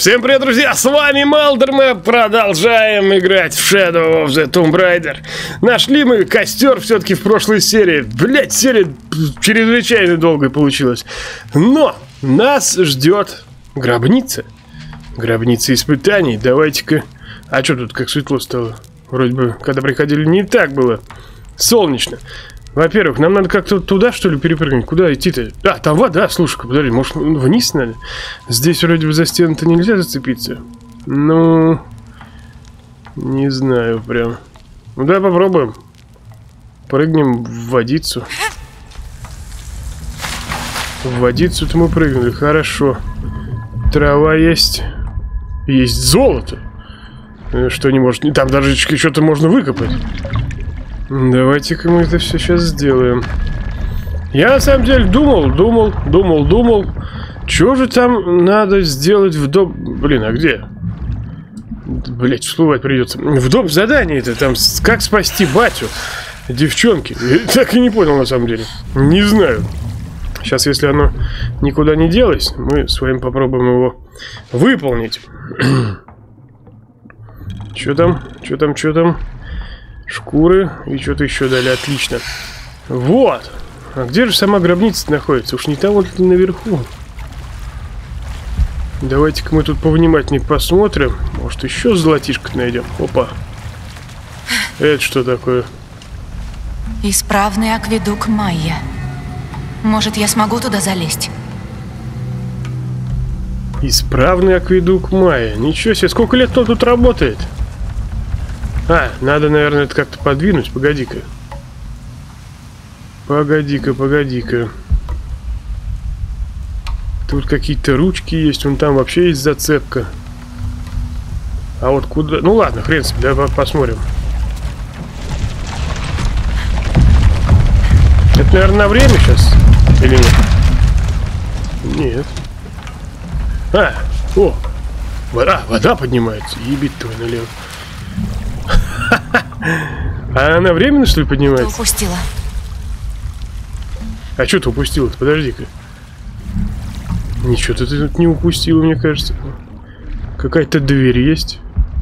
Всем привет, друзья, с вами Малдер, мы продолжаем играть в Shadow of the Tomb Raider. Нашли мы костер все-таки в прошлой серии. Блять, серия чрезвычайно долгой получилась. Но нас ждет гробница. Гробница испытаний. Давайте-ка... А что тут как светло стало? Вроде бы, когда приходили, не так было солнечно. Во-первых, нам надо как-то туда, что ли, перепрыгнуть? Куда идти-то? А, там вода, слушай-ка, подожди, может, вниз надо? Здесь вроде бы за стену-то нельзя зацепиться. Ну, не знаю прям. Ну, давай попробуем. Прыгнем в водицу. В водицу-то мы прыгнули, хорошо. Трава есть. Есть золото. Что не может... Там даже что-то можно выкопать. Давайте-ка мы это все сейчас сделаем. Я на самом деле думал. Что же там надо сделать в дом... Блин, а где? Блять, всплывать придется. В дом задание это там как спасти батю. Девчонки. Я так и не понял на самом деле. Не знаю. Сейчас, если оно никуда не делось, мы с вами попробуем его выполнить. Что там? Шкуры и что-то еще дали, отлично. Вот. А где же сама гробница находится? Уж не там вот наверху. Давайте-ка мы тут повнимательнее посмотрим. Может, еще золотишко найдем. Опа. Это что такое? Исправный акведук Майя. Может, я смогу туда залезть? Исправный акведук Майя. Ничего себе, сколько лет кто тут работает? А, надо, наверное, это как-то подвинуть. Погоди-ка. Погоди-ка. Тут какие-то ручки есть. Вон там вообще есть зацепка. А вот куда... Ну ладно, хрен с ним, давай посмотрим. Это, наверное, на время сейчас? Или нет? Нет. О! Вода поднимается. Ебит твой налево. А она временно, что ли, поднимается? Что упустила? А что ты упустила-то? Подожди-ка. Ничего ты тут не упустила, мне кажется. Какая-то дверь есть.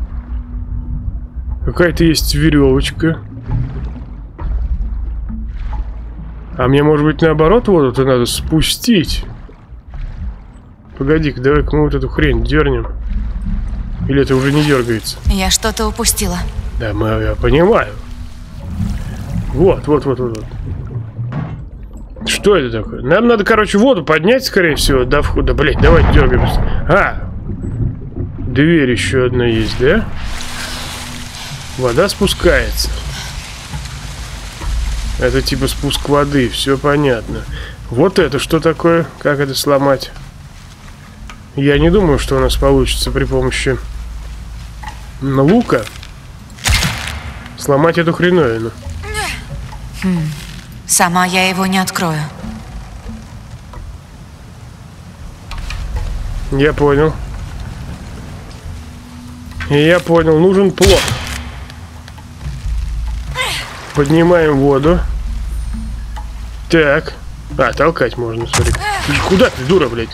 Какая-то есть веревочка. А мне, может быть, наоборот, воду-то надо спустить. Погоди-ка, давай-ка мы вот эту хрень дернем. Или это уже не дергается? Я что-то упустила. Да, я понимаю. Вот. Что это такое? Нам надо, короче, воду поднять, скорее всего, до входа. Блять, давай дергаемся. А! Дверь еще одна есть, да? Вода спускается. Это типа спуск воды, все понятно. Вот это что такое? Как это сломать? Я не думаю, что у нас получится при помощи лука сломать эту хреновину. Сама я его не открою. Я понял. Нужен плот. Поднимаем воду. Так. А, толкать можно, смотри. Куда ты, дура, блядь?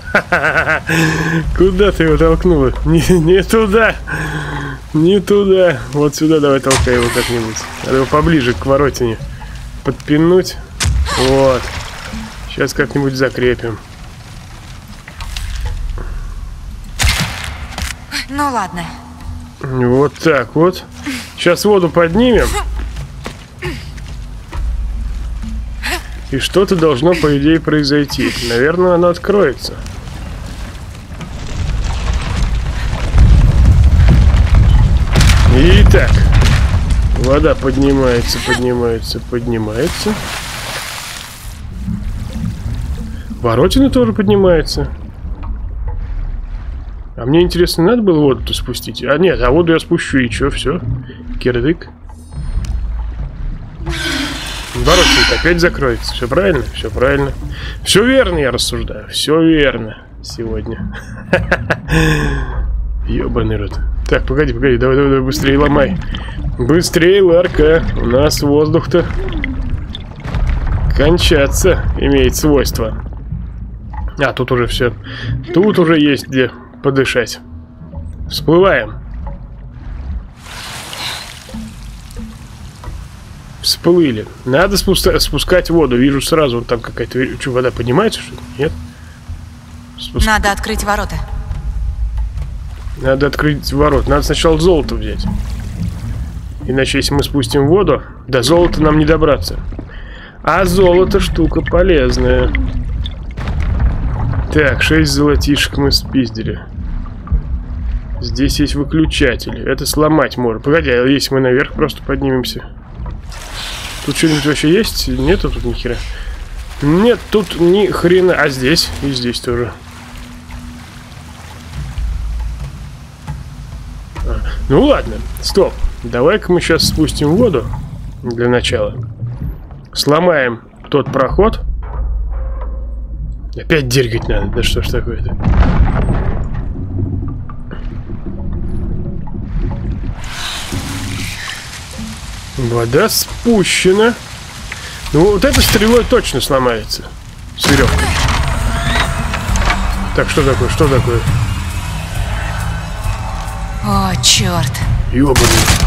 Куда ты его толкнула? Не туда. Не туда. Вот сюда давай толкай его как-нибудь. Надо его поближе к воротине подпинуть. Вот. Сейчас как-нибудь закрепим. Ну ладно. Вот так вот. Сейчас воду поднимем. И что-то должно, по идее, произойти. Наверное, она откроется. Итак, вода поднимается. Воротина тоже поднимается. А мне интересно, надо было воду-то спустить? А нет, а воду я спущу, и что, все. Кирдык. Воротина опять закроется. Все правильно? Все правильно. Все верно, я рассуждаю. Все верно сегодня. Ёбаный рот. Так, погоди, давай, быстрее ломай. Быстрее, Ларка. У нас воздух-то кончаться имеет свойство. А, тут уже все. Тут уже есть где подышать. Всплываем. Всплыли. Надо спускать воду. Вижу сразу, вот там какая-то... Что, вода поднимается, что ли? Нет? Надо открыть ворота. Надо открыть ворот. Надо сначала золото взять. Иначе, если мы спустим воду, до золота нам не добраться. А золото штука полезная. Так, 6 золотишек мы спиздили. Здесь есть выключатель. Это сломать можно. Погоди, а если мы наверх просто поднимемся? Тут что-нибудь вообще есть? Нету тут ни хера. Нет, тут ни хрена. А здесь? И здесь тоже. Ну ладно, стоп. Давай-ка мы сейчас спустим воду. Для начала. Сломаем тот проход. Опять дергать надо. Да что ж такое-то? Вода спущена. Ну, вот эта стрелой точно сломается. С веревкой. Так, что такое? Что такое? О, черт. Ёбаный.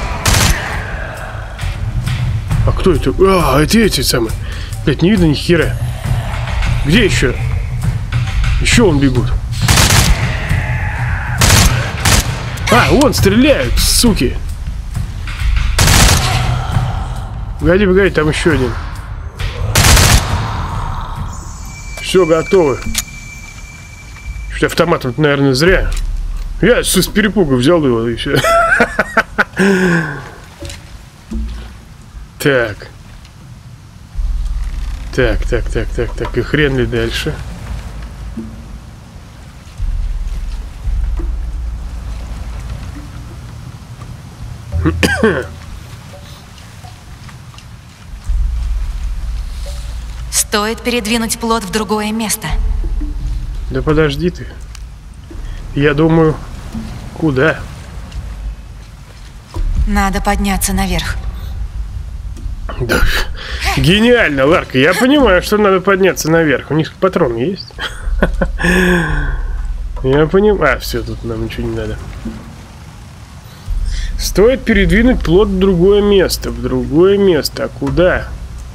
А кто это? А, это эти самые. Блять, не видно ни хера. Где еще? Еще он бегут. А, вон стреляют, суки. Погоди, погоди, там еще один. Все, готово. Что-то автоматом, наверное, зря. Я с перепугу взял его и все. Так. Так. И хрен ли дальше? Стоит передвинуть плот в другое место. Да подожди ты. Я думаю, куда? Надо подняться наверх. Да. Гениально, Ларка. Я понимаю, что надо подняться наверх. У них патрон есть. Я понимаю. А, все, тут нам ничего не надо. Стоит передвинуть плот в другое место. В другое место. А куда?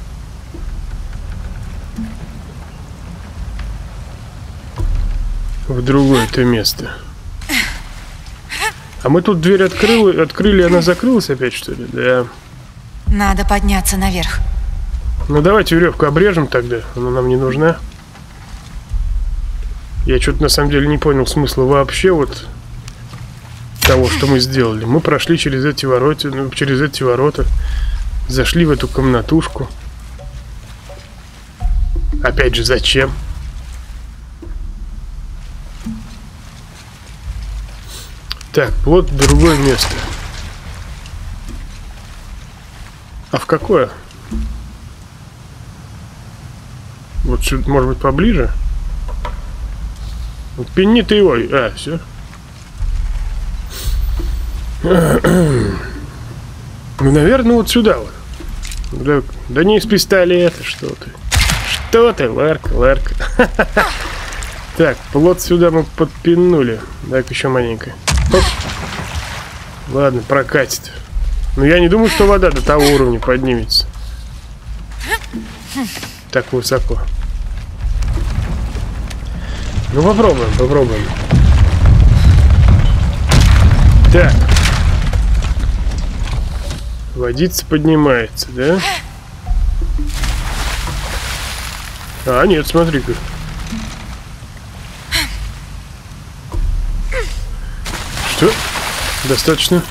В другое-то место. А мы тут дверь открыли, она закрылась опять, что ли? Да. Надо подняться наверх. Ну давайте веревку обрежем тогда. Она нам не нужна. Я что-то на самом деле не понял смысла вообще вот того, что мы сделали. Мы прошли через эти ворота, зашли в эту комнатушку. Опять же, зачем? Так, вот другое место. А в какое? Вот сюда, может быть, поближе? Вот пинни ты его. А, все. Ну, наверное, вот сюда вот. Да не из пистолета, что ты. Что ты, Ларка. Так, плот сюда мы подпинули. Так, еще маленько. Оп. Ладно, прокатит. Но я не думаю, что вода до того уровня поднимется. Так высоко. Ну, попробуем. Так. Водица поднимается, да? А, нет, смотри-ка. Что? Достаточно?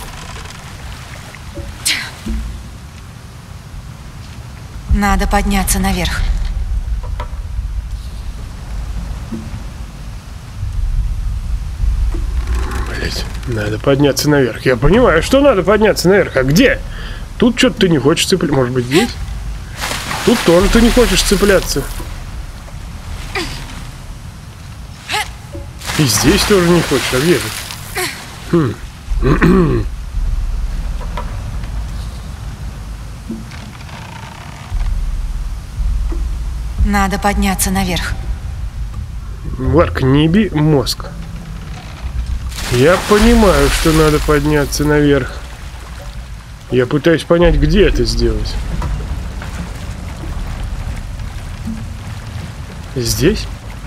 Надо подняться наверх. Блять, надо подняться наверх. Я понимаю, что надо подняться наверх. А где? Тут что-то ты не хочешь цепляться. Может быть, здесь? Тут тоже ты не хочешь цепляться. И здесь тоже не хочешь, а где же? Надо подняться наверх. Ларка, не еби мозг. Я понимаю, что надо подняться наверх. Я пытаюсь понять, где это сделать. Здесь?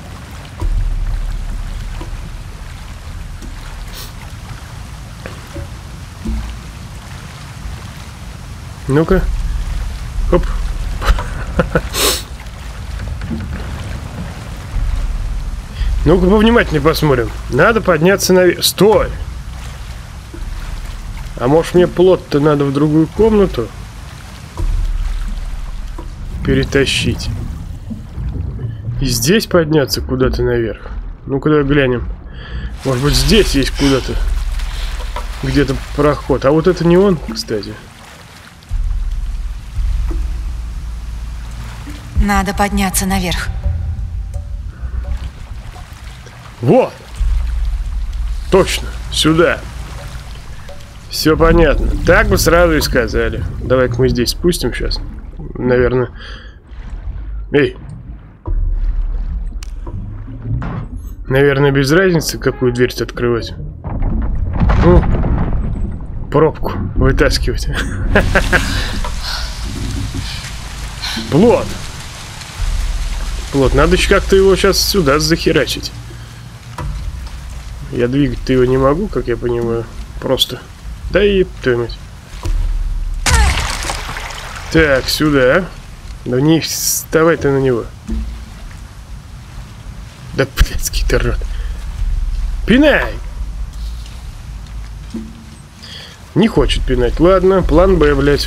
Ну-ка. Хоп. Ну-ка повнимательнее посмотрим. Надо подняться наверх. Стой! А может мне плот-то надо в другую комнату перетащить? И здесь подняться куда-то наверх? Ну-ка давай глянем. Может быть здесь есть куда-то где-то проход. А вот это не он, кстати. Надо подняться наверх. Вот! Точно, сюда. Все понятно. Так бы сразу и сказали. Давай-ка мы здесь спустим сейчас. Наверное. Эй! Наверное, без разницы, какую дверь открывать. Ну, пробку вытаскивать. Плот! Плот, надо еще как-то его сейчас сюда захерачить. Я двигать-то его не могу, как я понимаю. Просто. Да и птымать. Так, сюда. Да не вставай ты на него. Да блядский ты рот. Пинай! Не хочет пинать. Ладно, план Б, блядь.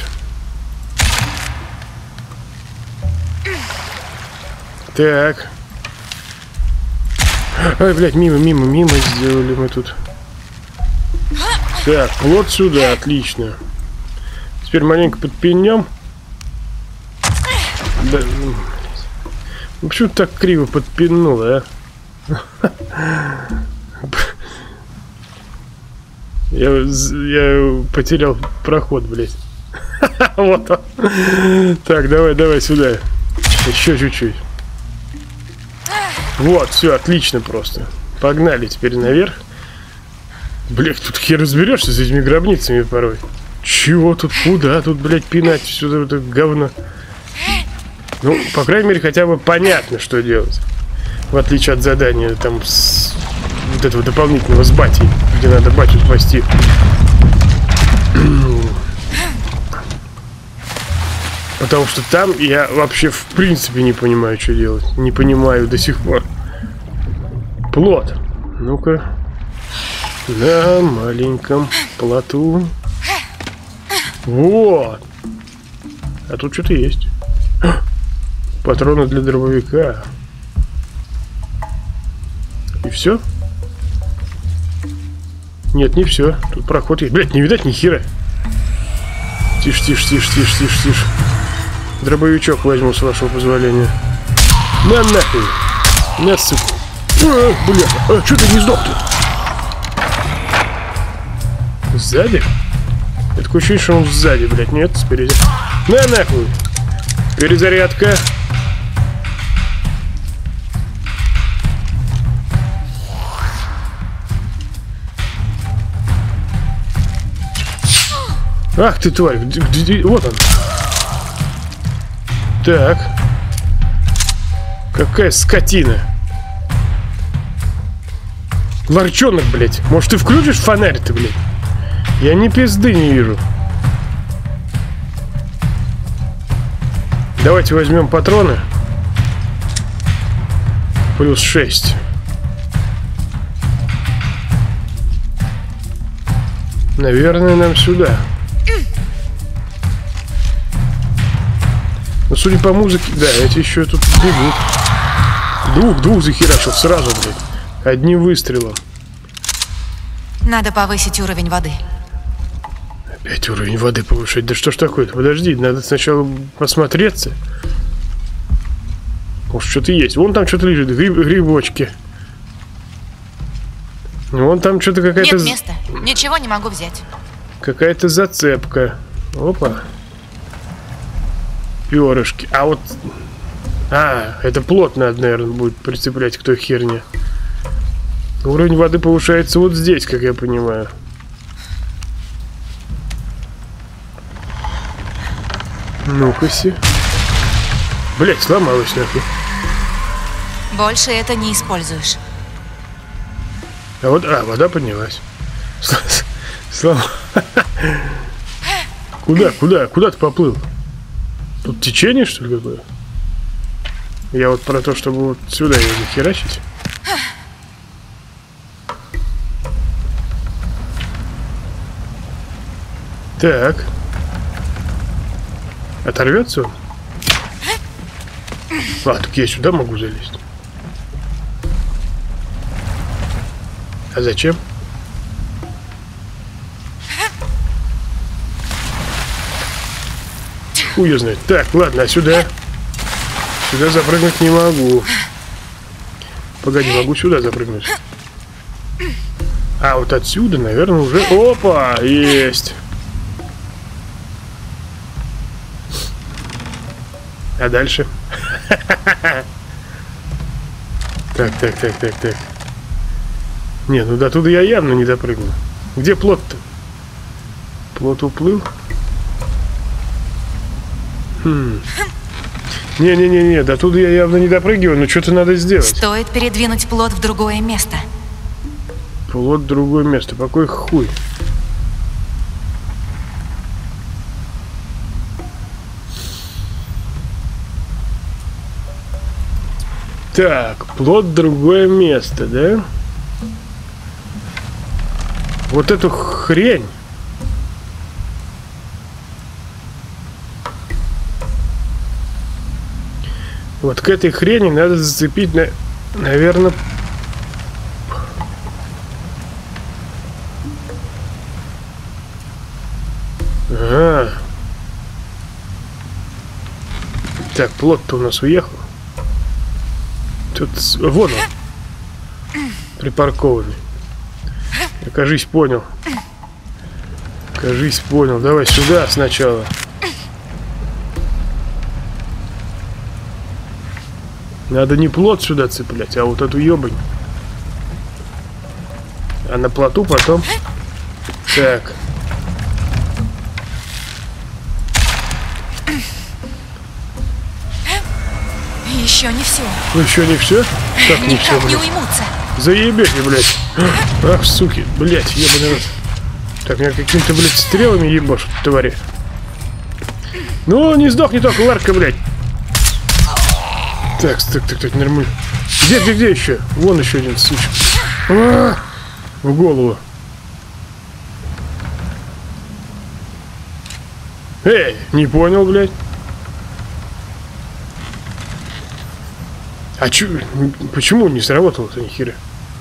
Так. Ай, блядь, мимо сделали мы тут. Так, плот сюда, отлично. Теперь маленько подпинем. Да, ну, почему так криво подпинуло, а? Я потерял проход, блядь. Вот он. Так, давай сюда. Еще чуть-чуть. Вот, все, отлично просто. Погнали теперь наверх. Блядь, тут хер разберешься с этими гробницами порой. Чего тут, куда тут, блядь, пинать все это говно? Ну, по крайней мере, хотя бы понятно, что делать. В отличие от задания там с вот этого дополнительного с батей, где надо батю спасти. Потому что там я вообще в принципе не понимаю, что делать. Не понимаю до сих пор. Плот. Ну-ка. На маленьком плоту. Вот. А тут что-то есть. Патроны для дробовика. И все? Нет, не все. Тут проход есть. Блять, не видать ни хера. Тише. Дробовичок возьму, с вашего позволения. На нахуй. На, сука. Бля, что ты не сдох-то? Сзади? Это такое ощущение, что он сзади, блядь. Нет, спереди. На нахуй. Перезарядка. Ах ты, тварь. Вот он. Так. Какая скотина. Ворчонок, блядь. Может, ты включишь фонарь-то, блядь? Я ни пизды не вижу. Давайте возьмем патроны. Плюс 6. Наверное, нам сюда. Но судя по музыке... Да, эти еще тут бегут. Двух захерачил сразу, блядь. Одним выстрелом. Надо повысить уровень воды. Опять уровень воды повышать. Да что ж такое-то? Подожди, надо сначала посмотреться. Может, что-то есть. Вон там что-то лежит. Грибочки. Вон там что-то какая-то... Нет места. Ничего не могу взять. Какая-то зацепка. Опа. Перышки. А вот... А, это плот надо, наверное, будет прицеплять к той херне. Уровень воды повышается вот здесь, как я понимаю. Ну-ка-си. Блять, сломалась нахуй. Больше это не используешь. А вот, вода поднялась. Куда ты поплыл? Тут течение, что ли, какое? Я вот про то, чтобы вот сюда ее захерачить. Так. Оторвется он? Так я сюда могу залезть. А зачем? Хуй её знает. Так, ладно, а сюда? Сюда запрыгнуть не могу. Погоди, могу сюда запрыгнуть. А вот отсюда, наверное, уже... Опа! Есть! А дальше? Так. Не, ну до туда я явно не допрыгну. Где плот-то? Плот уплыл? Не, до туда я явно не допрыгиваю, но что-то надо сделать. Стоит передвинуть плот в другое место. Плот в другое место. Какой хуй? Так, плот в другое место, да? Вот эту хрень. Вот к этой хрени надо зацепить, наверное... Ага. Так, плот-то у нас уехал. Тут... Вон он. Припаркованный. Я, кажись, понял. Давай сюда сначала. Надо не плот сюда цеплять, а вот эту ебань. А на плоту потом. Так. Еще не все. Еще не все? Как не все, Никак не блядь? уймутся. Заебете, блядь. Ах, суки, блядь, ебаный рот. Так, меня какими-то, блядь, стрелами ебашут, твари. Ну, не сдохни только, Ларка, блядь. Так, нормально. Где еще? Вон еще один, сучка. В голову. Эй, не понял, блядь. А чё, почему не сработало-то ни хера?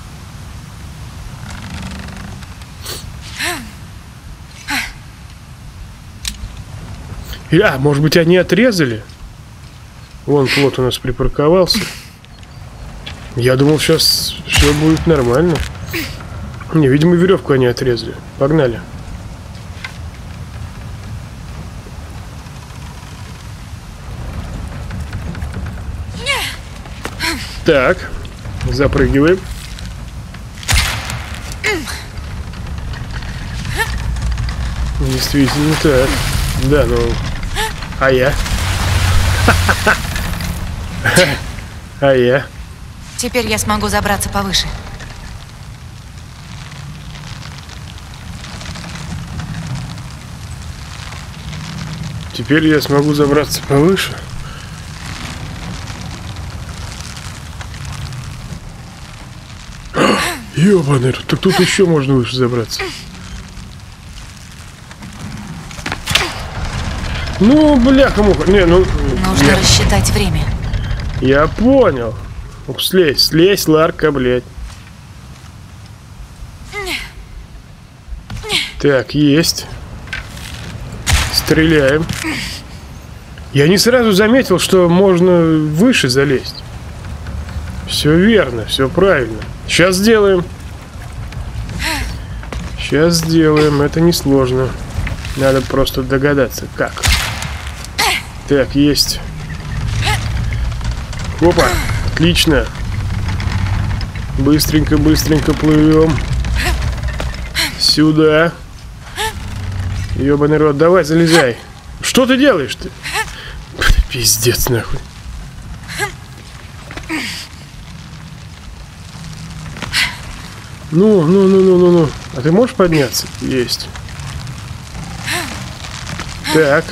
Может быть, они отрезали? Вон плот у нас припарковался. Я думал, сейчас все будет нормально. Не, видимо, веревку они отрезали. Погнали. Так, запрыгиваем. Действительно так. Да, ну... А я? А я? Теперь я смогу забраться повыше. Теперь я смогу забраться повыше. Ёбаный, так тут еще можно выше забраться. Ну, бляха-муха. Не, ну... Нужно рассчитать время. Я понял. Слезь, Ларка, блядь. Так, есть. Стреляем. Я не сразу заметил, что можно выше залезть. Все верно, все правильно. Сейчас сделаем. Это несложно. Надо просто догадаться, как. Так, есть. Опа, отлично. Быстренько, быстренько плывем. Сюда. Ёбаный рот, давай, залезай. Что ты делаешь ты? Пиздец, нахуй. Ну. А ты можешь подняться? Есть. Так.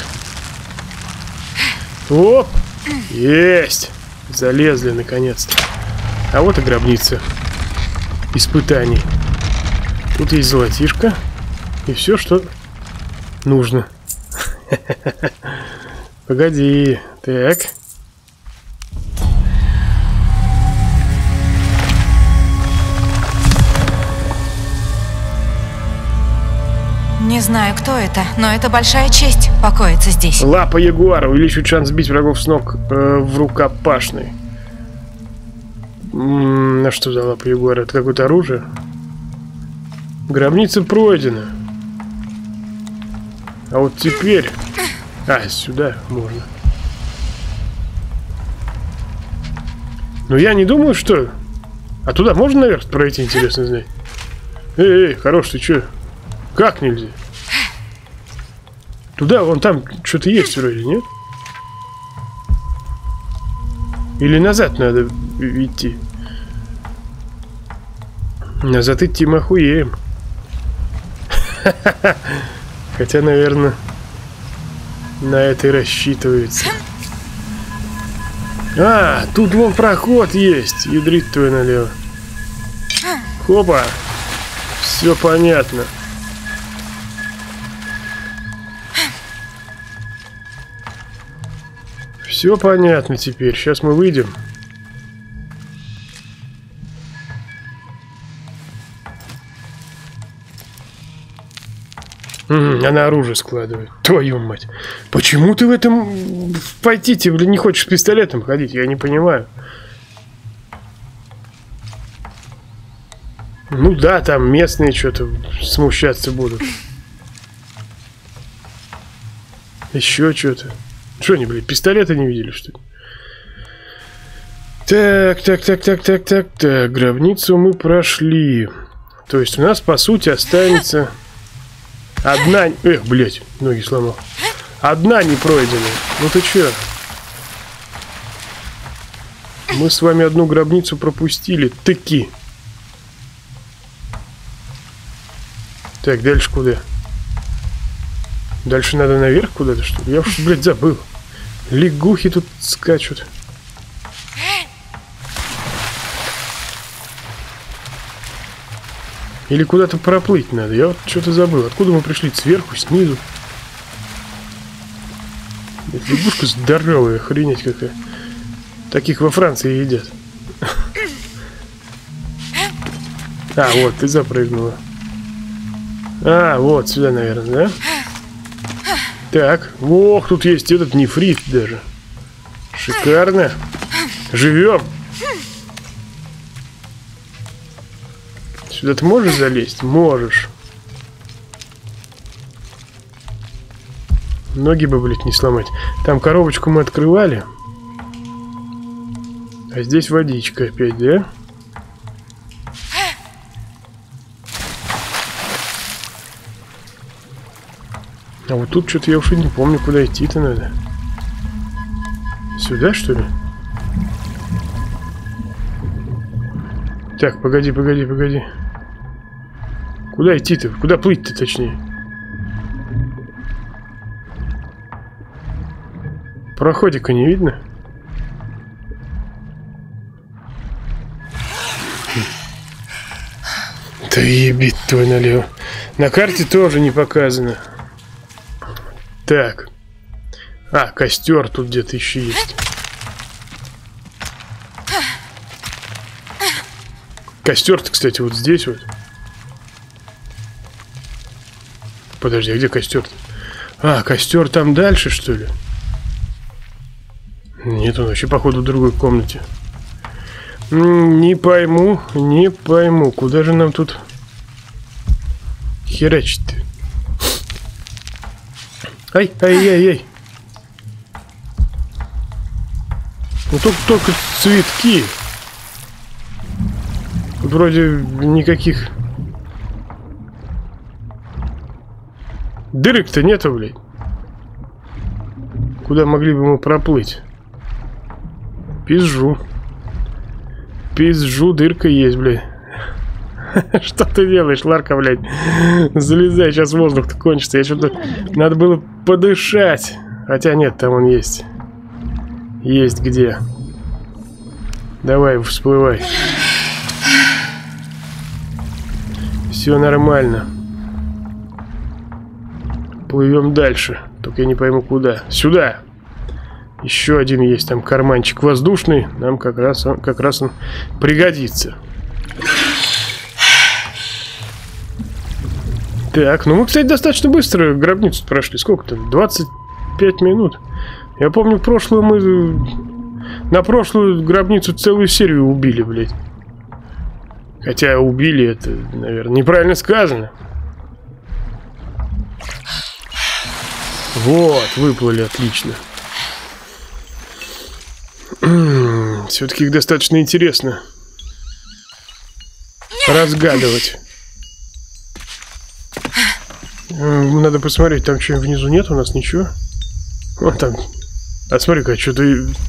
Оп. Есть. Залезли, наконец-то. А вот и гробница испытаний. Тут есть золотишко. И все, что нужно. Погоди. Так. Не знаю, кто это, но это большая честь покоиться здесь. Лапа ягуара увеличивает шанс сбить врагов с ног в рукопашной. А что за лапа ягуара? Это какое-то оружие? Гробница пройдена. А вот теперь... А, сюда можно. Но я не думаю, что... А туда можно наверх пройти, интересно знать? Эй, хорош, ты чё? Как нельзя? Туда, вон там что-то есть вроде, нет? Или назад надо идти? Назад идти мы охуеем. Хотя, наверное, на это и рассчитывается. А, тут вон проход есть. Ядрит твой налево. Хопа. Все понятно. Все понятно теперь. Сейчас мы выйдем. Она оружие складывает. Твою мать. Почему ты в этом... Пойти ты, блин, не хочешь с пистолетом ходить? Я не понимаю. Ну да, там местные что-то смущаться будут. Еще что-то. Что они, блин, пистолеты не видели, что ли? Так. Гробницу мы прошли. То есть у нас, по сути, останется... Одна... Эх, блядь, ноги сломал. Одна не пройденная. Ну ты чё? Мы с вами одну гробницу пропустили. Таки. Так, дальше куда? Дальше надо наверх куда-то, что ли? Я уж, блядь, забыл. Лягухи тут скачут. Или куда-то проплыть надо. Я вот что-то забыл. Откуда мы пришли? Сверху, снизу? Эта лягушка здоровая, охренеть какая. Таких во Франции едят. А, вот, ты запрыгнула. А, вот, сюда, наверное, да? Так, ох, тут есть этот нефрит даже. Шикарно. Живем. Сюда ты можешь залезть? Можешь. Ноги бы, блядь, не сломать. Там коробочку мы открывали. А здесь водичка опять, да? А вот тут что-то я уж и не помню, куда идти-то надо. Сюда, что ли? Так, погоди. Куда идти-то? Куда плыть-то, точнее? Проходика не видно? Да ебит твой налево. На карте тоже не показано. Так. А, костер тут где-то еще есть. Костер-то, кстати, вот здесь вот. Подожди, а где костер-то? А, костер там дальше, что ли? Нет, он вообще, походу, в другой комнате. Не пойму. Куда же нам тут херачить-то? Ай. Ну только цветки. Тут вроде никаких дырок-то нету, блядь. Куда могли бы мы проплыть? Пизжу. Пизжу, дырка есть, блядь. Что ты делаешь, Ларка, блядь? Залезай, сейчас воздух-то кончится. Я что-то... Надо было подышать. Хотя нет, там он есть. Есть где. Давай, всплывай. Все нормально. Плывем дальше. Только я не пойму куда. Сюда. Еще один есть там карманчик воздушный. Нам как раз он пригодится. Так, ну мы, кстати, достаточно быстро гробницу прошли. Сколько там? 25 минут. Я помню, на прошлую гробницу целую серию убили, блядь. Хотя убили, это, наверное, неправильно сказано. Вот, выплыли, отлично. Все-таки их достаточно интересно разгадывать. Надо посмотреть, там что внизу нет у нас ничего. Вон там. А смотри-ка, что-то...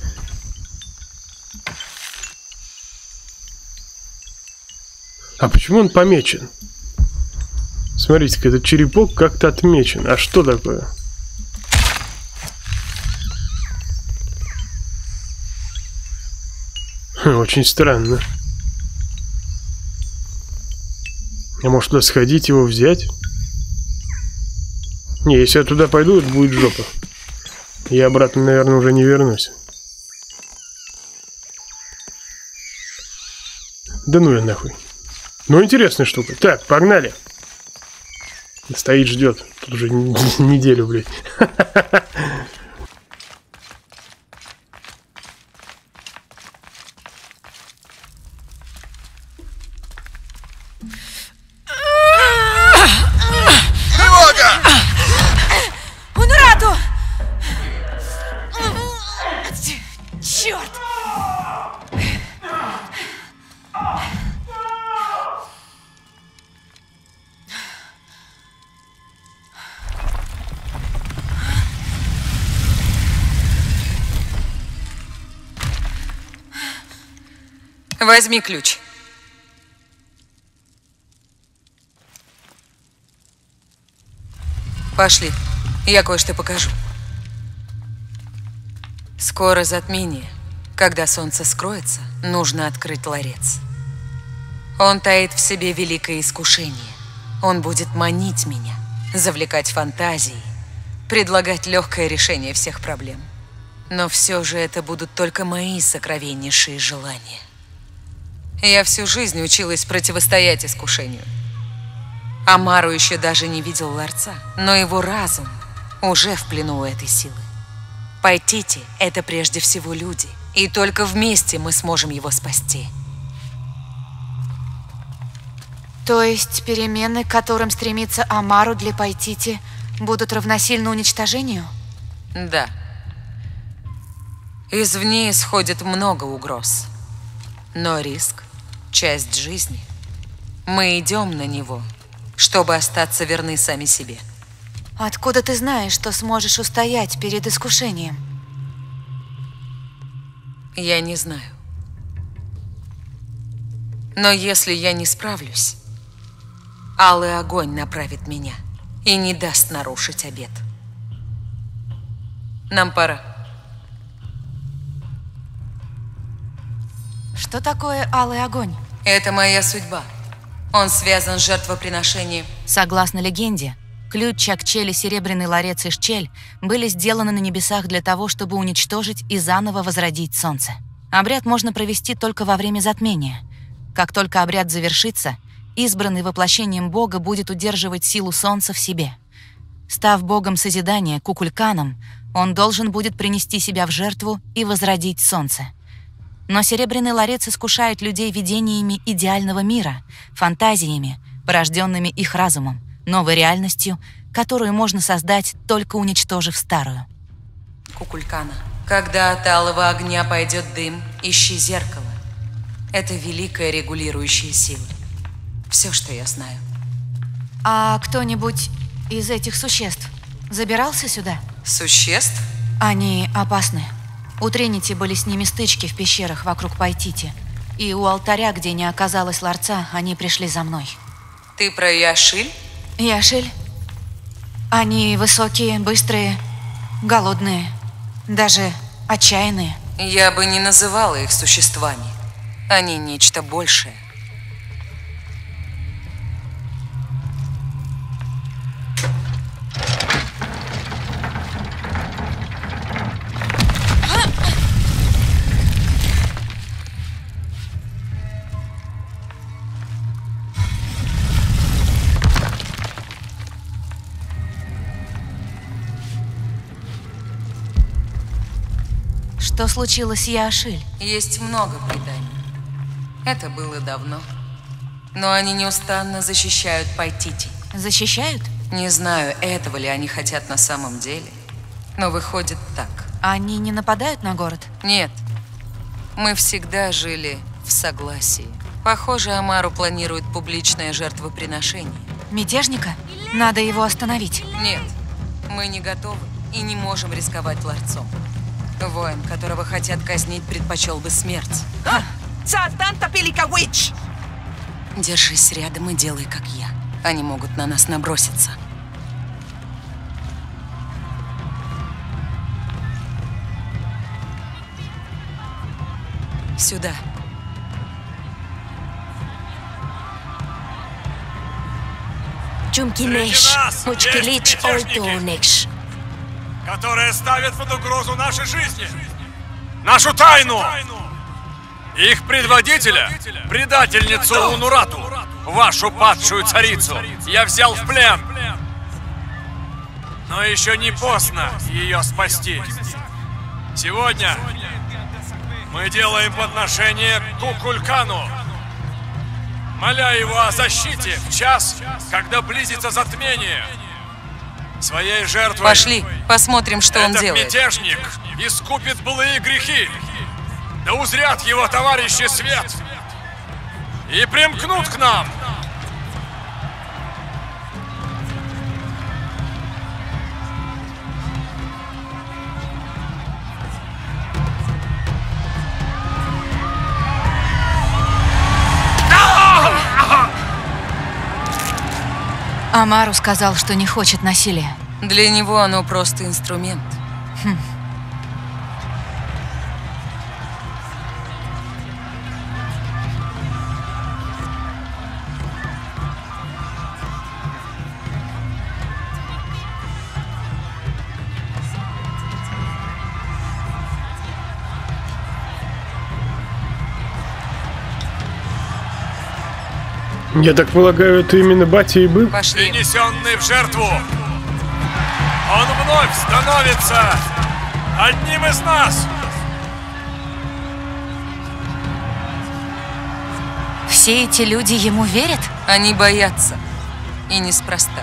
А почему он помечен? Смотрите-ка, этот черепок как-то отмечен. А что такое? Очень странно. А может туда сходить, его взять? Не, если я туда пойду, это будет жопа. Я обратно, наверное, уже не вернусь. Да ну я нахуй. Ну, интересная штука. Так, погнали. Стоит, ждет. Тут уже неделю, блядь. Черт! Возьми ключ. Пошли, я кое-что покажу. Скоро затмение. Когда солнце скроется, нужно открыть ларец. Он таит в себе великое искушение. Он будет манить меня, завлекать фантазии, предлагать легкое решение всех проблем. Но все же это будут только мои сокровеннейшие желания. Я всю жизнь училась противостоять искушению. Амару еще даже не видел ларца, но его разум уже в плену у этой силы. Пайтити – это прежде всего люди, и только вместе мы сможем его спасти. То есть перемены, к которым стремится Амару для Пайтити, будут равносильны уничтожению? Да. Извне исходит много угроз. Но риск – часть жизни. Мы идем на него, чтобы остаться верны сами себе. Откуда ты знаешь, что сможешь устоять перед искушением? Я не знаю. Но если я не справлюсь, алый огонь направит меня и не даст нарушить обет. Нам пора. Что такое алый огонь? Это моя судьба. Он связан с жертвоприношением. Согласно легенде, ключ, Чакчель и серебряный ларец Ишчель были сделаны на небесах для того, чтобы уничтожить и заново возродить солнце. Обряд можно провести только во время затмения. Как только обряд завершится, избранный воплощением Бога будет удерживать силу солнца в себе. Став богом созидания, Кукульканом, он должен будет принести себя в жертву и возродить солнце. Но серебряный ларец искушает людей видениями идеального мира, фантазиями, порожденными их разумом, новой реальностью, которую можно создать, только уничтожив старую. Кукулькана, когда от алого огня пойдет дым, ищи зеркало. Это великая регулирующая сила. Все, что я знаю. А кто-нибудь из этих существ забирался сюда? Существ? Они опасны. У Тринити были с ними стычки в пещерах вокруг Пайтити. И у алтаря, где не оказалось ларца, они пришли за мной. Ты про Яшиль? Яшиль? Они высокие, быстрые, голодные, даже отчаянные. Я бы не называла их существами. Они нечто большее. Что случилось с Яшиль? Есть много преданий. Это было давно. Но они неустанно защищают Пайтити. Защищают? Не знаю, этого ли они хотят на самом деле. Но выходит так. Они не нападают на город? Нет. Мы всегда жили в согласии. Похоже, Амару планирует публичное жертвоприношение. Мятежника? Надо его остановить. Нет. Мы не готовы и не можем рисковать ларцом. Воин, которого хотят казнить, предпочел бы смерть. Держись рядом и делай, как я. Они могут на нас наброситься. Сюда. Которые ставят под угрозу наши жизни, нашу тайну. Их предводителя, предательницу Унурату, вашу падшую царицу, я взял в плен. Но еще не поздно ее спасти. Сегодня мы делаем подношение Кукулькану, моля его о защите в час, когда близится затмение. Своей жертвой. Пошли, посмотрим, что он делает. Этот мятежник искупит былые грехи. Да узрят его товарищи свет и примкнут к нам. Амару сказал, что не хочет насилия. Для него оно просто инструмент. Я так полагаю, это именно батя и был? Пошли. Принесенный в жертву, он вновь становится одним из нас. Все эти люди ему верят? Они боятся. И неспроста.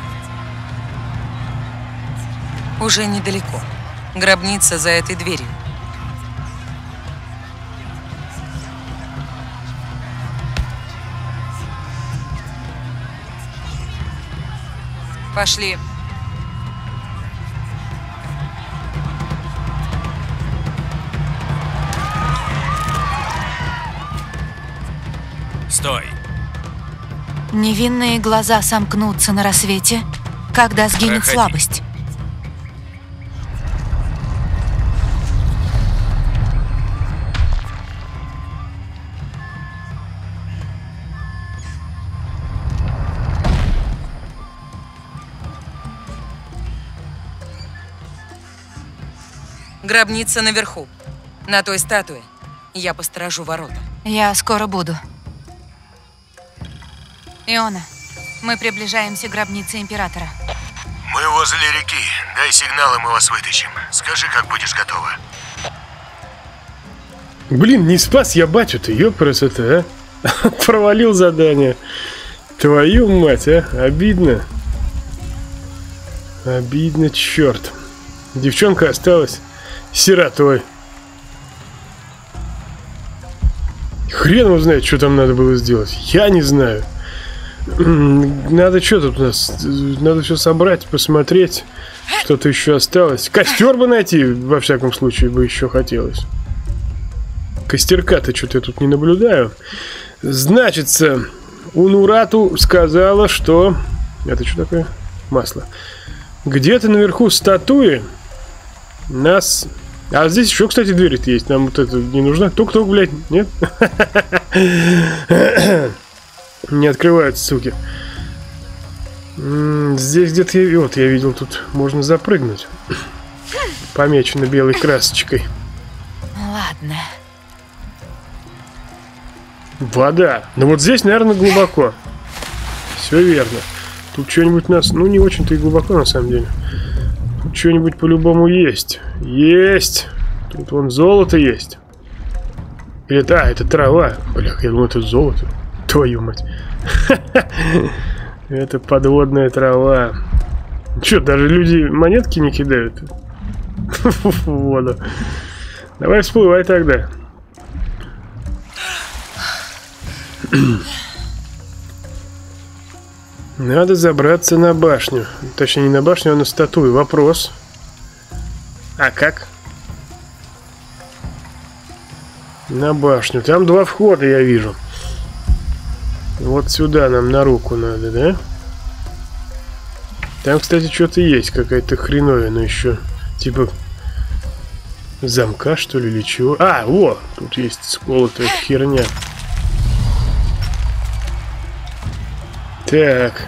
Уже недалеко. Гробница за этой дверью. Пошли. Стой. Невинные глаза сомкнутся на рассвете, когда сгинет Проходи. слабость. Гробница наверху. На той статуе. Я посторожу ворота. Я скоро буду. Иона, мы приближаемся к гробнице Императора. Мы возле реки. Дай сигнал, и мы вас вытащим. Скажи, как будешь готова. Блин, не спас я батю-то, ёпрст, а? Провалил задание. Твою мать, а? Обидно. Обидно, черт. Девчонка осталась сиротой. Хрен его знает, что там надо было сделать. Я не знаю. Надо что тут у нас? Надо все собрать, посмотреть. Что-то еще осталось. Костер бы найти, во всяком случае, бы еще хотелось. Костерка-то что-то я тут не наблюдаю. Значится, Унурату сказала, что... Это что такое? Масло. Где-то наверху статуи нас... А здесь еще, кстати, дверь-то есть. Нам вот это не нужна. Тук-тук, блядь. Нет? Не открываются, суки. Здесь где-то... Вот, я видел, тут можно запрыгнуть. Помечено белой красочкой. Ладно. Вода. Ну вот здесь, наверное, глубоко. Все верно. Тут что-нибудь у нас... Ну, не очень-то и глубоко, на самом деле. Тут что-нибудь по-любому есть. Есть. Тут вон золото есть. Или да, это трава. Бля, я думал, это золото. Твою мать. Это подводная трава. Че, даже люди монетки не кидают в воду? Давай всплывай тогда. Надо забраться на башню. Точнее, не на башню, а на статую. Вопрос. А как? На башню. Там два входа, я вижу. Вот сюда нам на руку надо, да? Там, кстати, что-то есть. Какая-то хреновина еще. Типа замка, что ли, или чего? А, во! Тут есть сколотая херня. Так.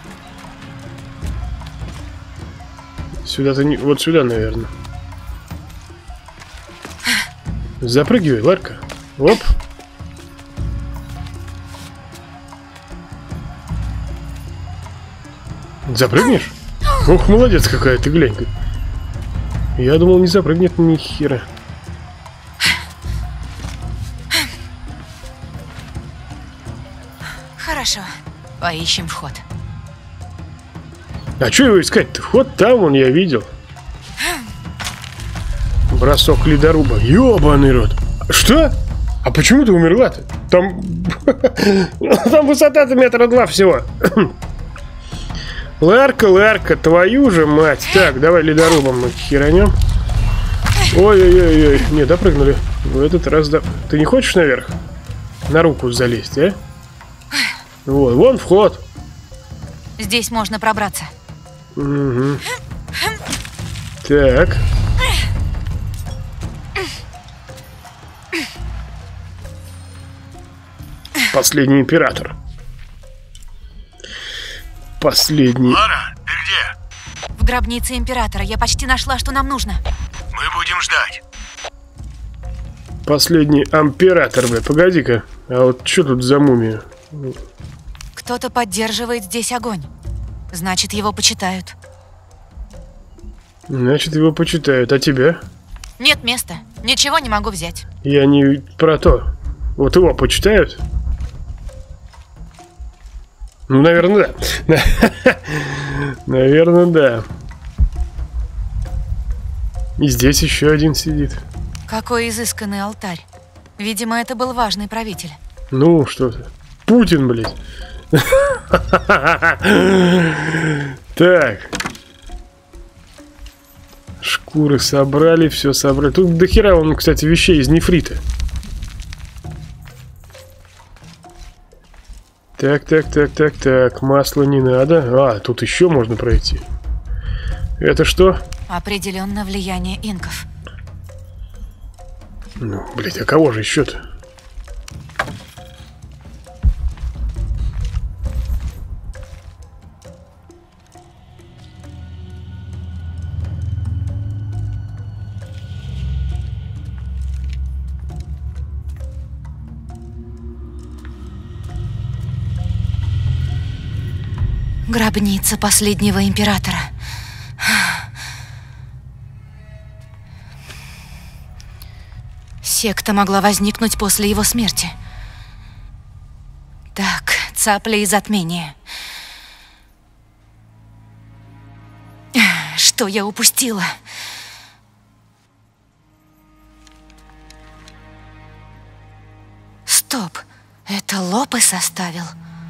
Сюда-то не... Вот сюда, наверное. Запрыгивай, Ларка. Оп. Запрыгнешь? Ох, молодец какая ты, глянь-ка. Я думал, не запрыгнет ни хера. Хорошо. Поищем вход. А что его искать-то? Вход там, вон, я видел. Бросок ледоруба. Ёбаный рот. Что? А почему ты умерла-то? Там... Там высота-то 2 метра всего. Ларка, твою же мать. Так, давай ледорубом мы херанем. Ой-ой-ой. Не, допрыгнули. В этот раз Ты не хочешь наверх? На руку залезть, а? Вот, вон вход. Здесь можно пробраться. Угу. Так. Последний император. Последний. Лара, ты где? В гробнице императора. Я почти нашла, что нам нужно. Мы будем ждать. Последний император, бля. Погоди-ка. А вот что тут за мумия? Кто-то поддерживает здесь огонь. Значит, его почитают. Значит, его почитают. А тебя? Нет места. Ничего не могу взять. Я не про то. Вот его почитают? Ну, наверное, да. Наверное, да. И здесь еще один сидит. Какой изысканный алтарь. Видимо, это был важный правитель. Ну, что ты. Путин, блядь. Так. Шкуры собрали, все собрали. Тут дохера, он, кстати, вещей из нефрита. Так. Масла не надо. А, тут еще можно пройти. Это что? Определенно влияние инков. Ну, блядь, а кого же еще-то? Гробница последнего императора. Секта могла возникнуть после его смерти. Так, цапля и затмение. Что я упустила? Стоп, это Лопес оставил.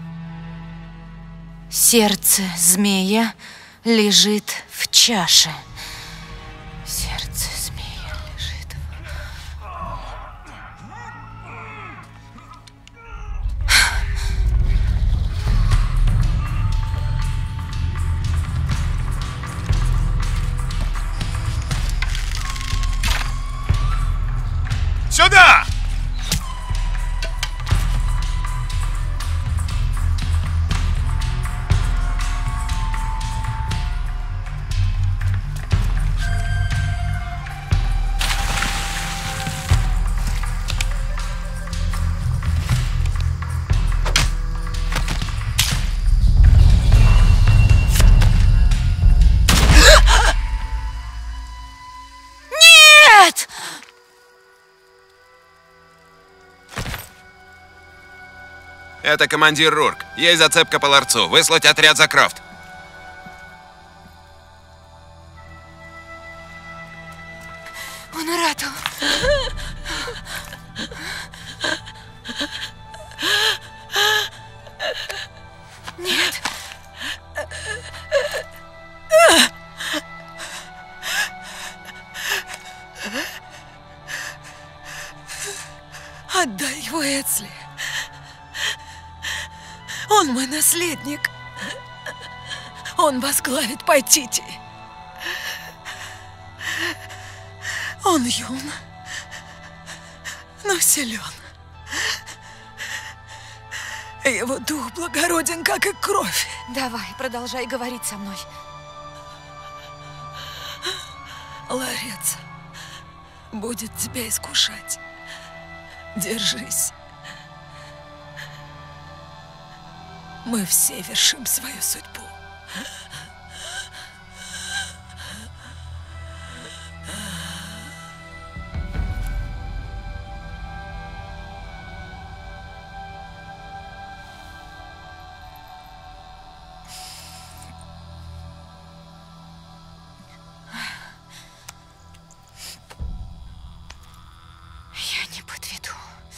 Сердце змея лежит в чаше. Сердце змея лежит Сюда! Нет! Это командир Рурк. Есть зацепка по ларцу. Выслать отряд за Крофт. Унурату. Нет. Отдай его Эцли. Он мой наследник. Он возглавит Пайтити. Он юн, но силен. Его дух благороден, как и кровь. Давай, продолжай говорить со мной. Ларец будет тебя искушать. Держись. Мы все вершим свою судьбу. Я не подведу.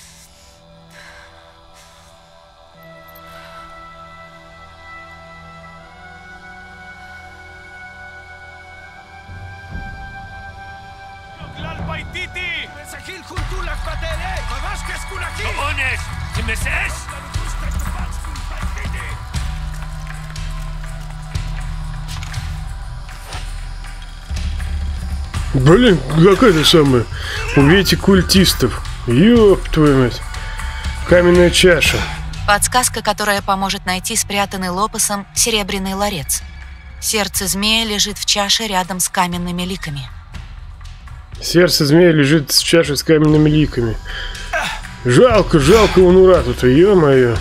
Блин, как это самое? Убейте культистов. Ёб твою мать. Каменная чаша. Подсказка, которая поможет найти спрятанный Лопесом серебряный ларец. Сердце змея лежит в чаше рядом с каменными ликами. Сердце змея лежит в чаше с каменными ликами. Жалко, жалко Унурату-то, ё-моё.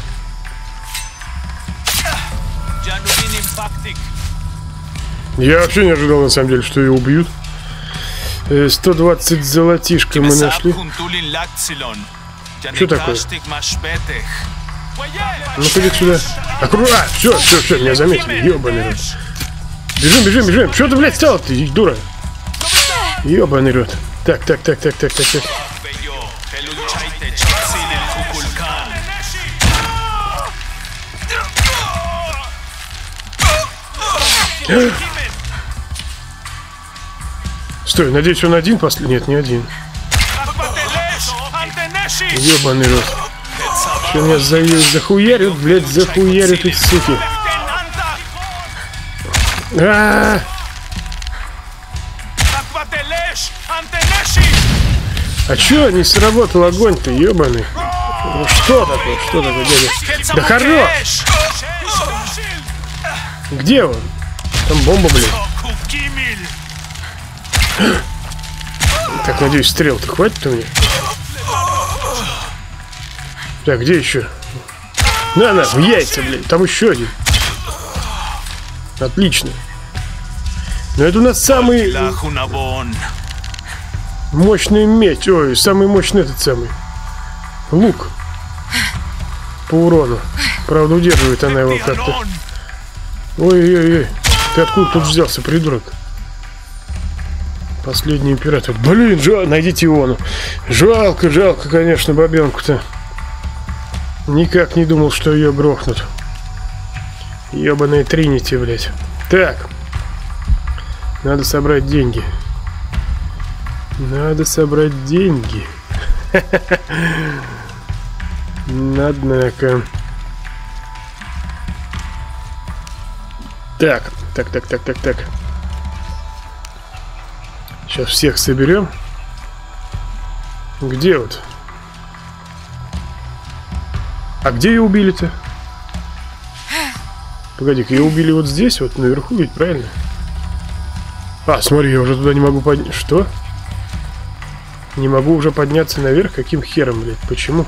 Я вообще не ожидал, на самом деле, что ее убьют. 120 золотишко мы нашли. Что такое? Ну-ка, иди сюда. Все, меня заметили. Ёбаный рот. Бежим. Что ты, блядь, стал ты, дура? Ёбаный рот. Так. Стой, надеюсь, он один последний? Нет, не один. Ёбаный рот. Что меня захуярят, блядь, захуярят эти суки. А чё не сработал огонь-то, ёбаный? Ну что такое, дядя? Да хорош! Где он? Там бомба, блядь. Так, надеюсь, стрел-то хватит у меня? Так, где еще? На, в яйца, блядь. Там еще один. Отлично. Но это у нас самый мощный меч. Ой, самый мощный этот самый лук. По урону. Правда, удерживает она его как-то. Ой. Ты откуда тут взялся, придурок? Последний император. Блин, найдите Иону. Жалко, конечно, бабенку-то. Никак не думал, что ее грохнут. Ёбаные Тринити, блядь. Так. Надо собрать деньги. Надо собрать деньги. Однако. Так. Сейчас всех соберем. Где вот? А где ее убили-то? Погоди-ка, ее убили вот здесь, вот наверху, ведь правильно? А, смотри, я уже туда не могу подняться. Что? Не могу уже подняться наверх? Каким хером, блядь? Почему?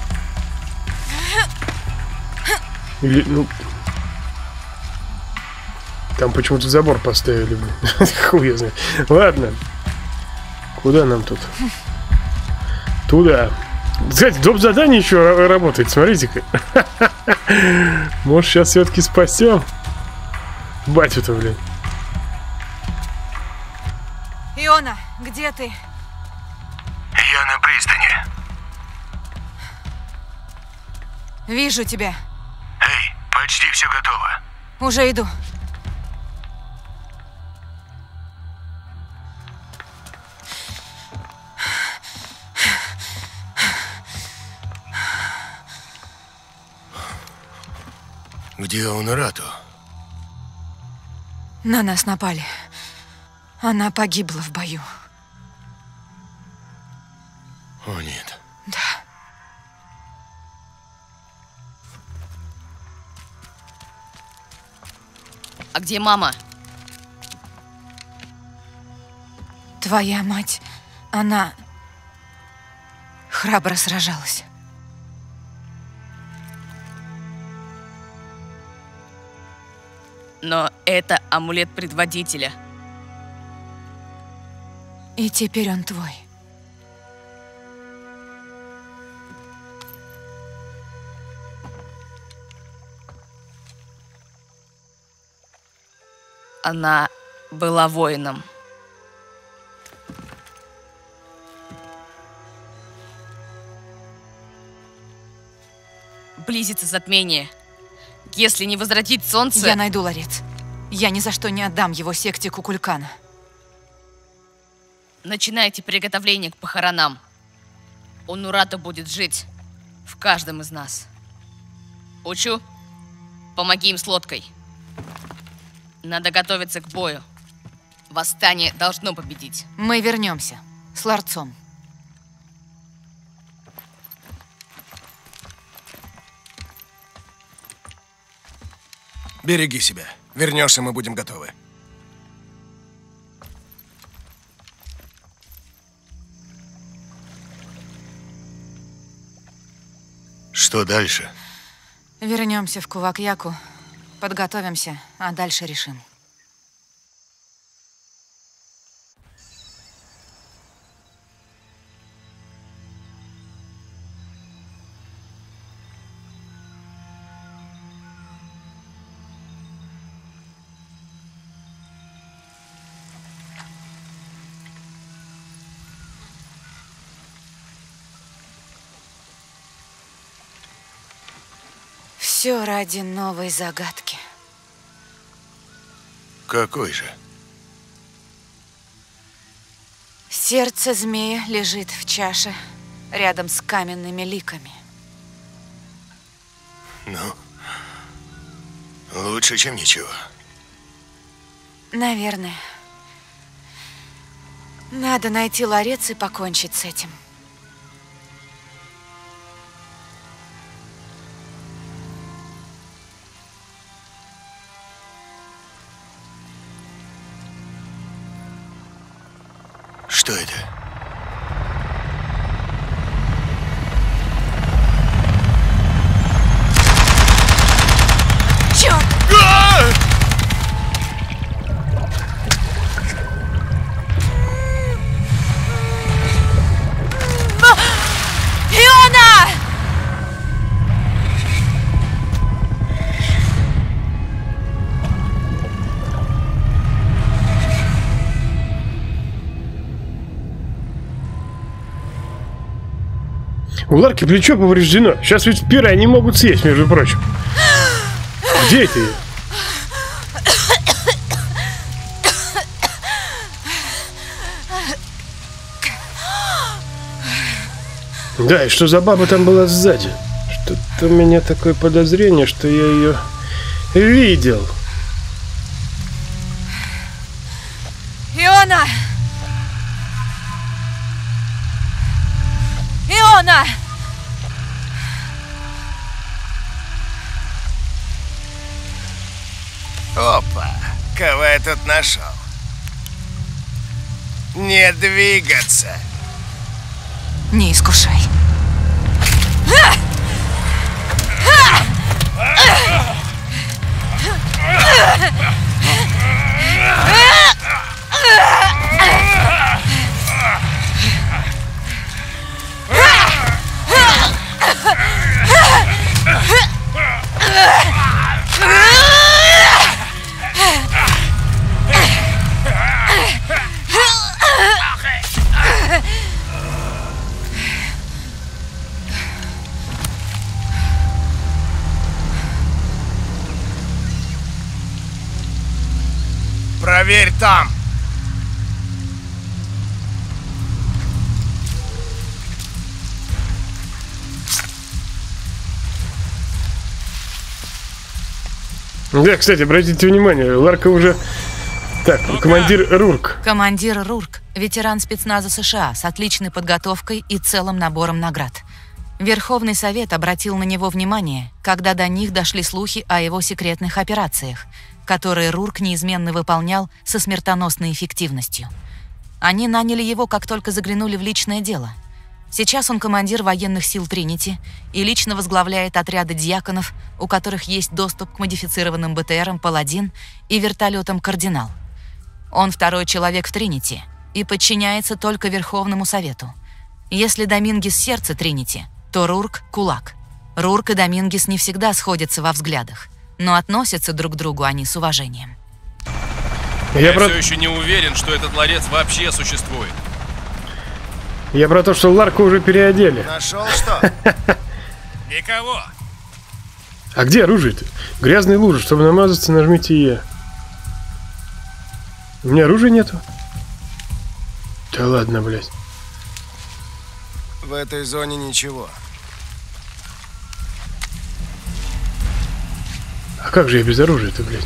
Или, ну... Там почему-то забор поставили, блядь. Хуй я знаю. Ладно. Куда нам тут? Туда. Кстати, доп. Задание еще работает, смотрите-ка. Может, сейчас все-таки спасем батю-то, блин. Иона, где ты? Я на пристани. Вижу тебя. Эй, почти все готово. Уже иду. Где Унурату? На нас напали. Она погибла в бою. О, нет. Да. А где мама? Твоя мать, она храбро сражалась. Но это амулет предводителя. И теперь он твой. Она была воином. Близится затмение. Если не возродить солнце... Я найду ларец. Я ни за что не отдам его секте Кукулькана. Начинайте приготовление к похоронам. Унурата будет жить в каждом из нас. Учу, помоги им с лодкой. Надо готовиться к бою. Восстание должно победить. Мы вернемся с ларцом. Береги себя. Вернешься, мы будем готовы. Что дальше? Вернемся в Кувакьяку, подготовимся, а дальше решим. Все ради новой загадки. Какой же? Сердце змея лежит в чаше рядом с каменными ликами. Ну, лучше, чем ничего. Наверное. Надо найти ларец и покончить с этим. Что это? Чёрт! Иона! У Ларки плечо повреждено. Сейчас ведь пираньи могут съесть, между прочим. Где это? Да, и что за баба там была сзади? Что-то у меня такое подозрение, что я ее видел. Иона! Иона! Опа, кого я тут нашел? Не двигаться. Не искушай. Проверь там. Да, кстати, обратите внимание, Ларка уже... Так, командир Рурк. Командир Рурк – ветеран спецназа США с отличной подготовкой и целым набором наград. Верховный Совет обратил на него внимание, когда до них дошли слухи о его секретных операциях, которые Рурк неизменно выполнял со смертоносной эффективностью. Они наняли его, как только заглянули в личное дело. Сейчас он командир военных сил Тринити и лично возглавляет отряды дьяконов, у которых есть доступ к модифицированным БТРам «Паладин» и вертолетам «Кардинал». Он второй человек в Тринити и подчиняется только Верховному Совету. Если Домингес — сердце Тринити, то Рурк — кулак. Рурк и Домингес не всегда сходятся во взглядах, но относятся друг к другу они с уважением. Я все еще не уверен, что этот ларец вообще существует. Я про то, что Ларку уже переодели. Нашел что? Никого. А где оружие-то? Грязные лужи. Чтобы намазаться, нажмите Е. У меня оружия нету. Да ладно, блядь. В этой зоне ничего. А как же я без оружия-то, блядь?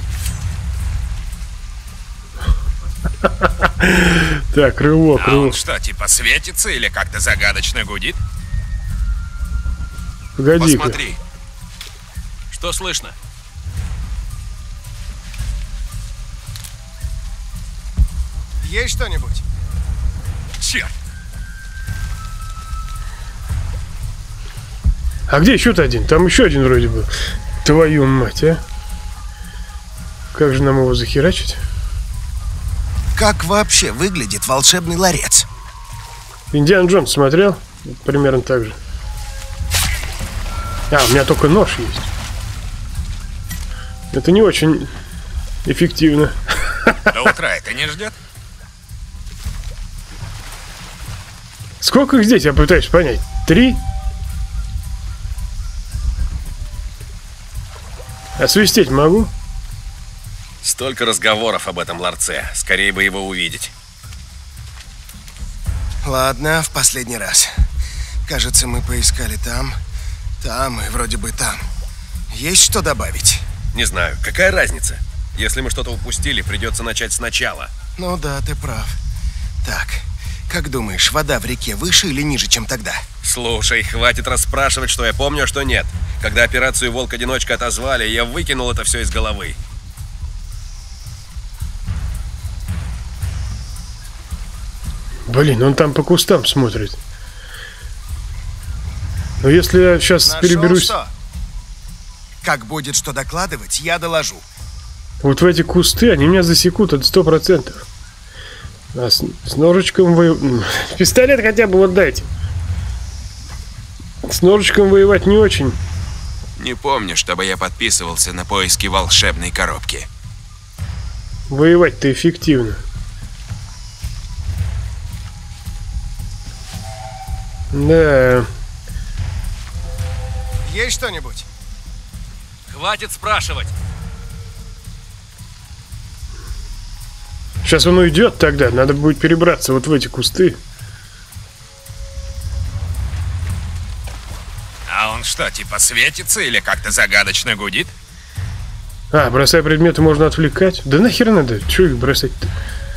Так, рывок, А он рывок. что, типа светится или как-то загадочно гудит? Погоди-ка. Посмотри. Что слышно? Есть что-нибудь? Черт. А где еще-то один? Там еще один вроде был. Твою мать, а? Как же нам его захерачить? Как вообще выглядит волшебный ларец? Индиана Джонс смотрел? Примерно так же. А, у меня только нож есть. Это не очень эффективно. До утра это не ждет? Сколько их здесь, я пытаюсь понять? 3? Освистеть могу? Столько разговоров об этом ларце. Скорее бы его увидеть. Ладно, в последний раз. Кажется, мы поискали там, там и вроде бы там. Есть что добавить? Не знаю, какая разница? Если мы что-то упустили, придется начать сначала. Ну да, ты прав. Так, как думаешь, вода в реке выше или ниже, чем тогда? Слушай, хватит расспрашивать, что я помню, а что нет. Когда операцию «Волк-одиночка» отозвали, я выкинул это все из головы. Блин, он там по кустам смотрит. Но если я сейчас Нашел переберусь... что? Как будет что докладывать, я доложу. Вот в эти кусты, они меня засекут, это 100%. А с ножичком пистолет хотя бы вот дайте. С ножичком воевать не очень. Не помню, чтобы я подписывался на поиски волшебной коробки. Воевать-то эффективно. Да. Есть что-нибудь? Хватит спрашивать. Сейчас он уйдет тогда. Надо будет перебраться вот в эти кусты. А он что, типа светится или как-то загадочно гудит? А, бросая предметы, можно отвлекать. Да нахер надо? Чего их бросать-то?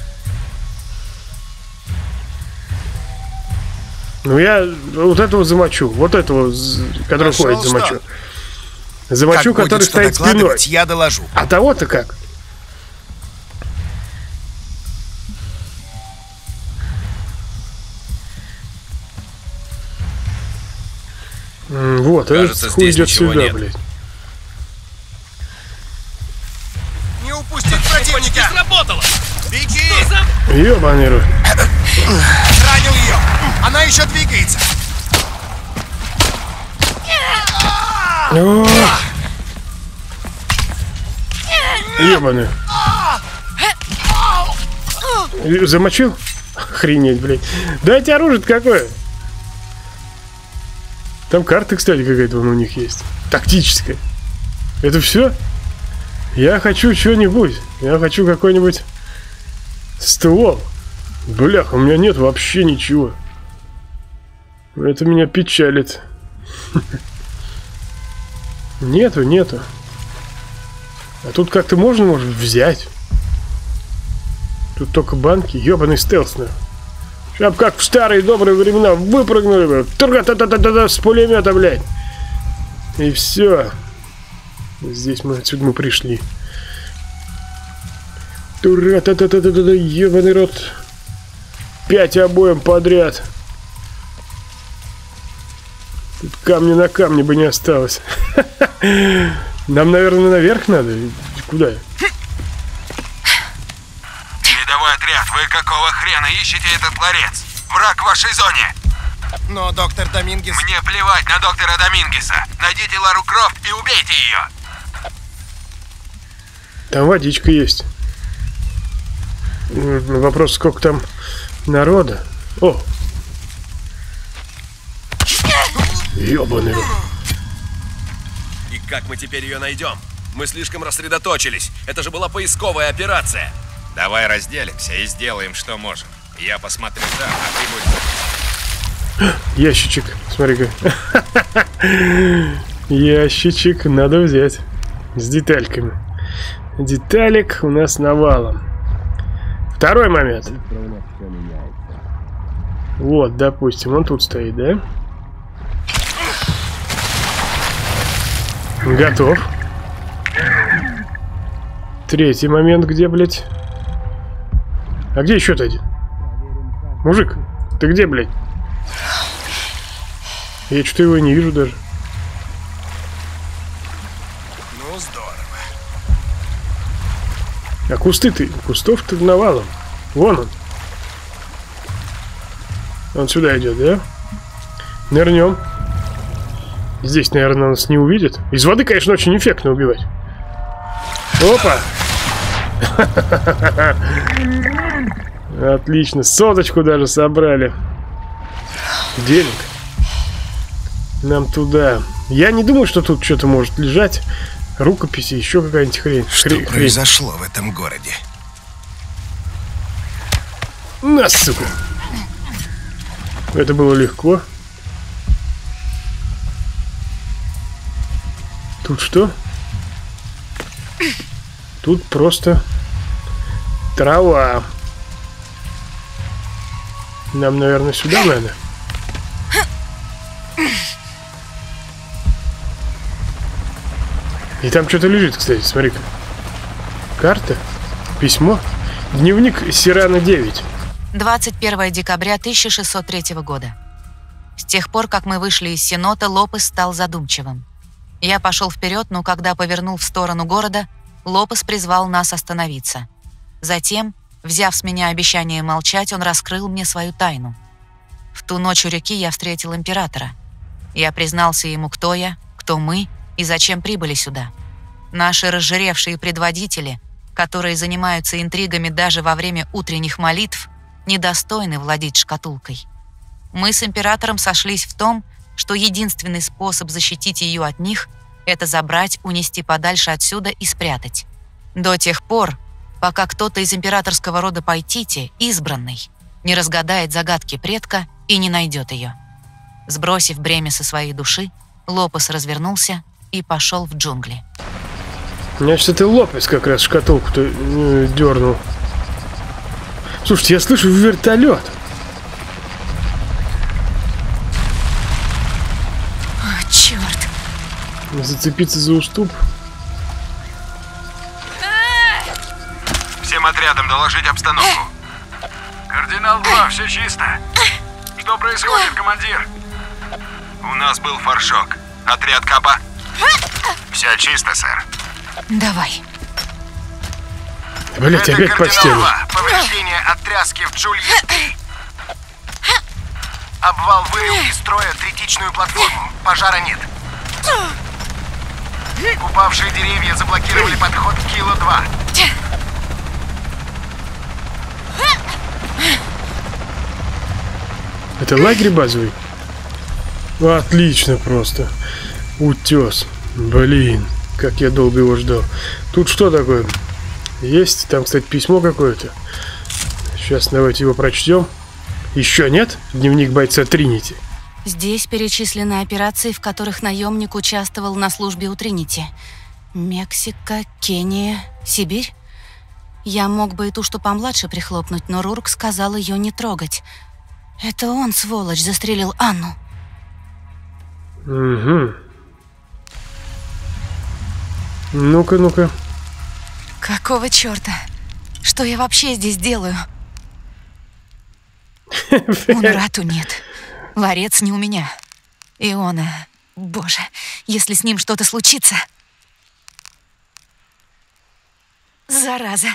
Ну я вот этого замочу. Вот этого, который Нашел ходит, замочу. что? Замочу, Как который будет что стоит спиной. докладывать, я доложу. А того-то как? Вот, Кажется, этот хуй здесь идет ничего сюда, нет. блядь. Не упустить противника! Сработало! Беги! Ёбаный рот. Ранил ее! Она еще двигается! О! Ёбаный. Замочил? Охренеть, блядь. Дайте оружие какое. Там карта, кстати, какая-то вон у них есть. Тактическая. Это все? Я хочу что-нибудь. Я хочу какой-нибудь ствол. Блях, у меня нет вообще ничего. Это меня печалит. Нету. А тут как-то можно, может, взять. Тут только банки. Ёбаный стелс, нахуй. Чтоб как в старые добрые времена выпрыгнули бы. С пулемета, блядь. И все. Здесь мы отсюда мы пришли. Ёбаный рот. 5 обоим подряд. Тут камня на камне бы не осталось. Нам, наверное, наверх надо. Куда? Передовой отряд, вы какого хрена ищете этот ларец? Враг в вашей зоне. Но доктор Домингес... Мне плевать на доктора Домингеса. Найдите Лару Крофт и убейте ее. Там водичка есть. Вопрос, сколько там народа. О! Ёбаный рот. И как мы теперь ее найдем? Мы слишком рассредоточились. Это же была поисковая операция. Давай разделимся и сделаем, что можем. Я посмотрю там, а ты будь... Ящичек, смотри-ка. Ящичек надо взять. С детальками. Деталек у нас навалом. Второй момент. Вот, допустим, он тут стоит, да? Готов. Третий момент, где, блядь? А где еще-то один? Мужик, ты где, блядь? Я что-то его не вижу даже. Ну, здорово. А кусты-то? Кустов-то навалом. Вон он. Он сюда идет, да? Нырнем. Здесь, наверное, он нас не увидит. Из воды, конечно, очень эффектно убивать. Опа! Отлично. Соточку даже собрали. Денег. Нам туда. Я не думаю, что тут что-то может лежать. Рукописи, еще какая-нибудь хрень. Что произошло в этом городе? На, сука. Это было легко. Тут что? Тут просто трава. Нам, наверное, сюда надо. И там что-то лежит, кстати, смотри-ка. Карта, письмо, дневник Сирана 9. 21 декабря 1603 года. С тех пор, как мы вышли из Сенота, Лопес стал задумчивым. Я пошел вперед, но когда повернул в сторону города, Лопес призвал нас остановиться. Затем, взяв с меня обещание молчать, он раскрыл мне свою тайну. В ту ночь у реки я встретил императора. Я признался ему, кто я, кто мы и зачем прибыли сюда. Наши разжиревшие предводители, которые занимаются интригами даже во время утренних молитв, недостойны владеть шкатулкой. Мы с императором сошлись в том, что единственный способ защитить ее от них — это забрать, унести подальше отсюда и спрятать. До тех пор, пока кто-то из императорского рода Пайтити, избранный, не разгадает загадки предка и не найдет ее. Сбросив бремя со своей души, Лопес развернулся и пошел в джунгли. Значит, это Лопес как раз шкатулку-то дернул. Слушайте, я слышу вертолет. О, черт. Зацепиться за уступ. Всем отрядам доложить обстановку. Кардинал 2, все чисто. Что происходит, командир? У нас был форшок. Отряд Капа. Все чисто, сэр. Давай. Блять, Это опять под стену. Кардинал 2. Повреждение от тряски в Джульетте. Обвал вывел из строя третичную платформу. Пожара нет. Упавшие деревья заблокировали подход к Кило 2. Это лагерь базовый? Отлично просто. Утес. Блин, как я долго его ждал. Тут что такое? Есть? Там, кстати, письмо какое-то. Сейчас давайте его прочтем. Еще нет? Дневник бойца Тринити. Здесь перечислены операции, в которых наемник участвовал на службе у Тринити. Мексика, Кения, Сибирь. Я мог бы и ту, что помладше, прихлопнуть, но Рурк сказал ее не трогать. Это он, сволочь, застрелил Анну. Угу. Ну-ка, ну-ка. Какого черта? Что я вообще здесь делаю? Унурату нет. Ларец не у меня. Иона, боже, если с ним что-то случится... Зараза.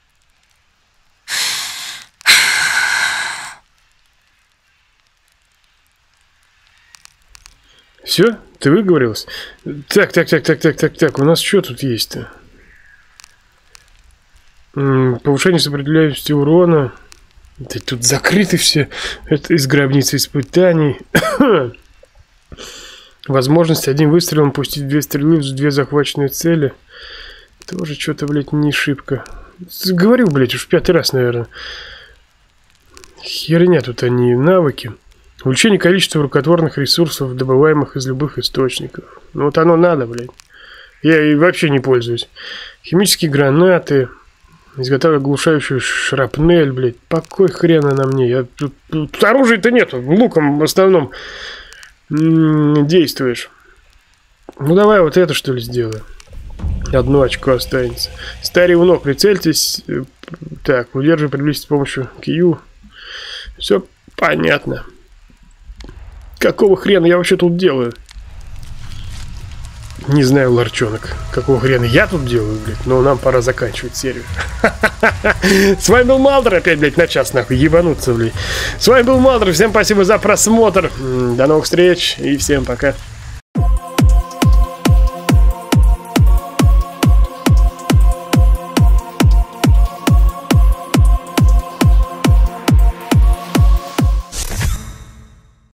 Все? Ты выговорилась? Так. У нас что тут есть-то? Повышение сопротивляемости урона. Да тут закрыты все. Это из гробницы испытаний. Возможность одним выстрелом пустить 2 стрелы в 2 захваченные цели. Тоже что-то, блядь, не шибко. Говорил, блядь, уж в 5-й раз, наверное. Херня тут они, навыки. Увеличение количества рукотворных ресурсов, добываемых из любых источников. Ну вот оно надо, блядь. Я и вообще не пользуюсь. Химические гранаты. Изготавливаю оглушающую шрапнель, блядь. По кой хрен она мне? Тут оружия-то нету. Луком в основном действуешь. Ну давай вот это что ли сделаю. 1 очко останется. Старый у ног, прицельтесь. Так, удерживай, приблизить с помощью Q. Все понятно. Какого хрена я вообще тут делаю? Не знаю, ларчонок. Какого хрена я тут делаю, блядь. Но нам пора заканчивать серию. С вами был Малдер. Опять, блядь, на час, нахуй, ебануться, блядь. С вами был Малдер. Всем спасибо за просмотр. До новых встреч и всем пока.